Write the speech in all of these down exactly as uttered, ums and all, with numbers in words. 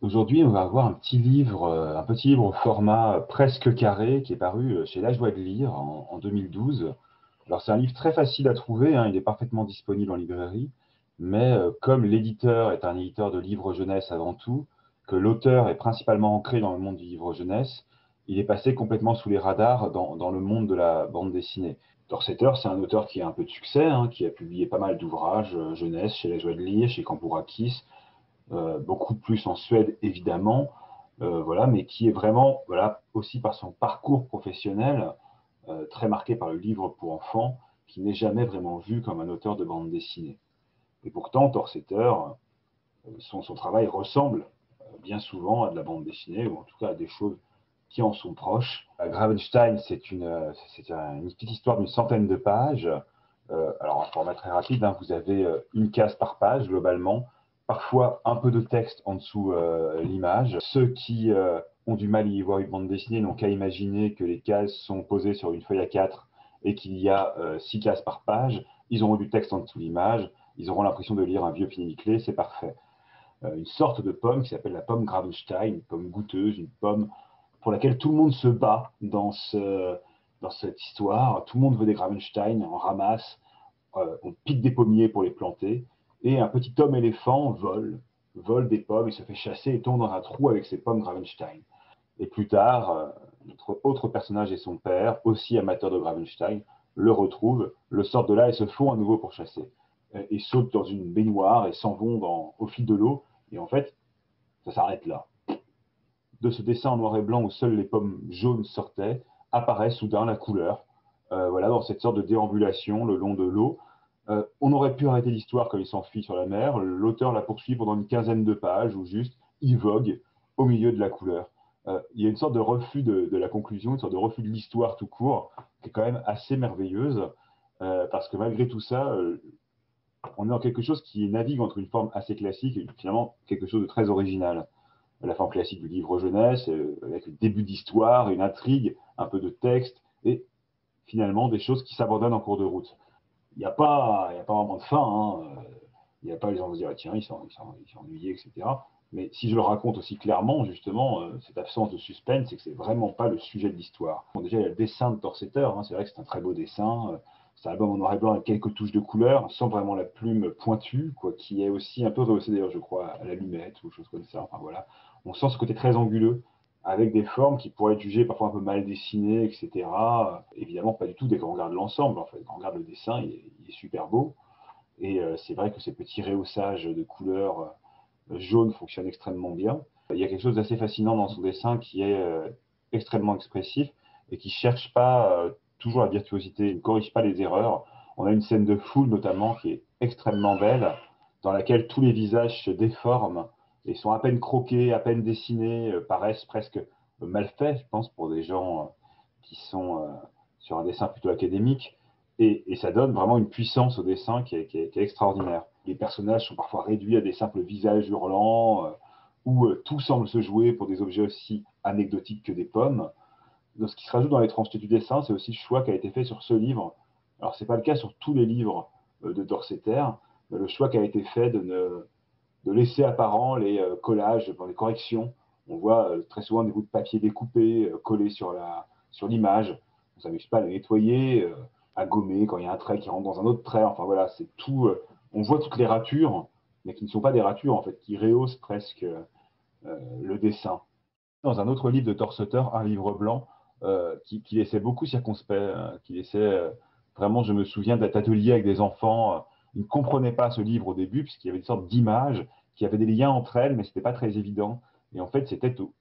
Aujourd'hui, on va avoir un petit livre, euh, un petit livre au format presque carré qui est paru euh, chez La Joie de Lire en, en deux mille douze. Alors, c'est un livre très facile à trouver, hein, il est parfaitement disponible en librairie, mais euh, comme l'éditeur est un éditeur de livres jeunesse avant tout, que l'auteur est principalement ancré dans le monde du livre jeunesse, il est passé complètement sous les radars dans, dans le monde de la bande dessinée. Dorseter, c'est un auteur qui a un peu de succès, hein, qui a publié pas mal d'ouvrages euh, jeunesse chez La Joie de Lire, chez Cambourakis, euh, beaucoup plus en Suède évidemment, euh, voilà, mais qui est vraiment, voilà, aussi par son parcours professionnel, euh, très marqué par le livre pour enfants, qui n'est jamais vraiment vu comme un auteur de bande dessinée. Et pourtant, Torseter, euh, son, son travail ressemble euh, bien souvent à de la bande dessinée, ou en tout cas à des choses qui en sont proches. Euh, Gravenstein, c'est une, euh, c'est une petite histoire d'une centaine de pages. Euh, alors, un format très rapide, hein, vous avez euh, une case par page globalement, parfois un peu de texte en dessous euh, l'image. Ceux qui euh, ont du mal à y voir une bande dessinée n'ont qu'à imaginer que les cases sont posées sur une feuille A quatre et qu'il y a euh, six cases par page. Ils auront du texte en dessous l'image, ils auront l'impression de lire un vieux finiclé, c'est parfait. Euh, une sorte de pomme qui s'appelle la pomme Gravenstein, une pomme goûteuse, une pomme pour laquelle tout le monde se bat dans, ce, dans cette histoire. Tout le monde veut des Gravenstein, on ramasse, euh, on pique des pommiers pour les planter, et un petit homme éléphant vole, vole des pommes et se fait chasser et tombe dans un trou avec ses pommes Gravenstein. Et plus tard, euh, notre autre personnage et son père, aussi amateur de Gravenstein, le retrouvent, le sortent de là et se font à nouveau pour chasser. Euh, Et sautent dans une baignoire et s'en vont dans, au fil de l'eau. Et en fait, ça s'arrête là. De ce dessin en noir et blanc où seules les pommes jaunes sortaient, apparaît soudain la couleur. Euh, voilà, dans cette sorte de déambulation le long de l'eau. Euh, on aurait pu arrêter l'histoire quand il s'enfuit sur la mer. L'auteur la poursuit pendant une quinzaine de pages où juste il vogue au milieu de la couleur. Euh, il y a une sorte de refus de, de, la conclusion, une sorte de refus de l'histoire tout court, qui est quand même assez merveilleuse, euh, parce que malgré tout ça, euh, on est dans quelque chose qui navigue entre une forme assez classique et finalement quelque chose de très original. La forme classique du livre jeunesse, euh, avec le début d'histoire, une intrigue, un peu de texte, et finalement des choses qui s'abandonnent en cours de route. Il n'y a, pas, il y a pas vraiment de fin, hein. Il n'y a pas les gens vont se dire, ah, tiens, ils sont, ils, sont, ils sont ennuyés, et cetera. Mais si je le raconte aussi clairement, justement, euh, cette absence de suspense, c'est que c'est vraiment pas le sujet de l'histoire. Bon, déjà, il y a le dessin de Torseter, hein, c'est vrai que c'est un très beau dessin. Euh, c'est un album en noir et blanc avec quelques touches de couleur, sans vraiment la plume pointue, quoi, qui est aussi un peu rehaussée d'ailleurs, je crois, à la lumette ou choses comme ça. Enfin voilà, on sent ce côté très anguleux, avec des formes qui pourraient être jugées parfois un peu mal dessinées, et cetera. Euh, évidemment, pas du tout dès qu'on regarde l'ensemble. En fait, quand on regarde le dessin, il est, il est super beau. Et euh, c'est vrai que ces petits rehaussages de couleurs euh, jaunes fonctionnent extrêmement bien. Il y a quelque chose d'assez fascinant dans son dessin qui est euh, extrêmement expressif et qui ne cherche pas euh, toujours la virtuosité, il ne corrige pas les erreurs. On a une scène de foule notamment qui est extrêmement belle, dans laquelle tous les visages se déforment et sont à peine croqués, à peine dessinés, euh, paraissent presque mal faits, je pense, pour des gens euh, qui sont euh, sur un dessin plutôt académique. Et, et, ça donne vraiment une puissance au dessin qui est, qui est, qui est extraordinaire. Les personnages sont parfois réduits à des simples visages hurlants, euh, où euh, tout semble se jouer pour des objets aussi anecdotiques que des pommes. Donc, ce qui se rajoute dans l'étrangeté du dessin, c'est aussi le choix qui a été fait sur ce livre. Alors, ce n'est pas le cas sur tous les livres euh, de Dorseter, mais le choix qui a été fait de, ne, de laisser apparent les euh, collages, les corrections. On voit euh, très souvent des bouts de papier découpés, euh, collés sur la, sur l'image. On ne s'amuse pas à les nettoyer, euh, à gommer quand il y a un trait qui rentre dans un autre trait. Enfin voilà, c'est tout. Euh, on voit toutes les ratures, mais qui ne sont pas des ratures en fait, qui rehaussent presque euh, le dessin. Dans un autre livre de Torseter, un livre blanc, euh, qui, qui laissait beaucoup circonspect, euh, qui laissait euh, vraiment, je me souviens d'être atelier avec des enfants. Euh, ils ne comprenaient pas ce livre au début, puisqu'il y avait une sorte d'images, qui avaient des liens entre elles, mais ce n'était pas très évident. Et en fait, c'était aux,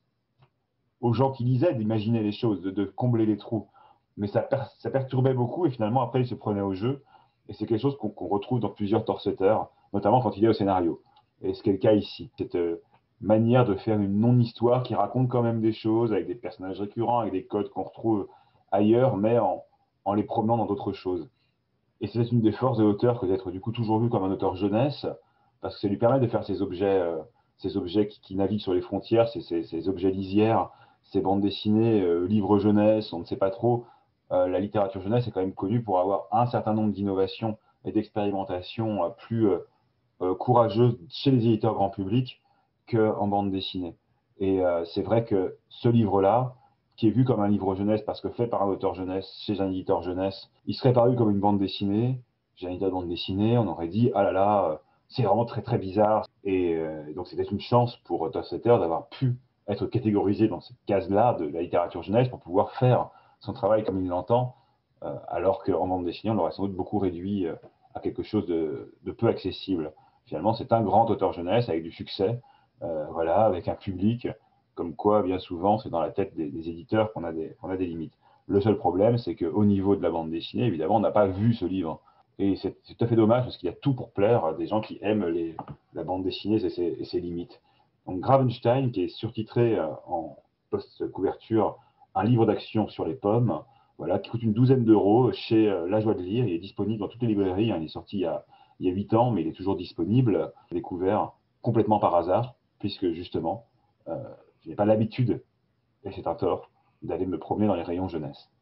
aux gens qui lisaient d'imaginer les choses, de, de combler les trous. Mais ça, per, ça, perturbait beaucoup, et finalement, après, ils se prenaient au jeu. Et c'est quelque chose qu'on qu retrouve dans plusieurs Torseter, notamment quand il est au scénario. Et ce qui est le cas ici. Cette euh, manière de faire une non-histoire qui raconte quand même des choses, avec des personnages récurrents, avec des codes qu'on retrouve ailleurs, mais en, en les promenant dans d'autres choses. Et c'est une des forces de l'auteur que d'être du coup toujours vu comme un auteur jeunesse, parce que ça lui permet de faire ces objets, euh, ces objets qui, qui, naviguent sur les frontières, ces, ces, ces objets lisières, ces bandes dessinées, euh, livres jeunesse, on ne sait pas trop. Euh, la littérature jeunesse est quand même connue pour avoir un certain nombre d'innovations et d'expérimentations euh, plus euh, euh, courageuses chez les éditeurs grand public qu'en bande dessinée. Et euh, c'est vrai que ce livre-là, qui est vu comme un livre jeunesse parce que fait par un auteur jeunesse, chez un éditeur jeunesse, il serait paru comme une bande dessinée. J'ai un éditeur de bande dessinée, on aurait dit, ah là là, euh, c'est vraiment très très bizarre. Et euh, donc c'était une chance pour Todd Setter d'avoir pu être catégorisé dans cette case-là de la littérature jeunesse pour pouvoir faire son travail comme il l'entend, euh, alors qu'en bande dessinée, on l'aurait sans doute beaucoup réduit euh, à quelque chose de, de peu accessible. Finalement, c'est un grand auteur jeunesse avec du succès, euh, voilà, avec un public, comme quoi, bien souvent, c'est dans la tête des, des éditeurs qu'on a, qu'on a des limites. Le seul problème, c'est qu'au niveau de la bande dessinée, évidemment, on n'a pas vu ce livre. Et c'est tout à fait dommage parce qu'il y a tout pour plaire à des gens qui aiment les, la bande dessinée et ses, et ses limites. Donc Gravenstein, qui est surtitré euh, en post-couverture, un livre d'action sur les pommes, voilà, qui coûte une douzaine d'euros chez euh, La Joie de Lire. Il est disponible dans toutes les librairies, hein. Il est sorti il y a il y a huit ans, mais il est toujours disponible. Découvert complètement par hasard, puisque justement, euh, je n'ai pas l'habitude, et c'est un tort, d'aller me promener dans les rayons jeunesse.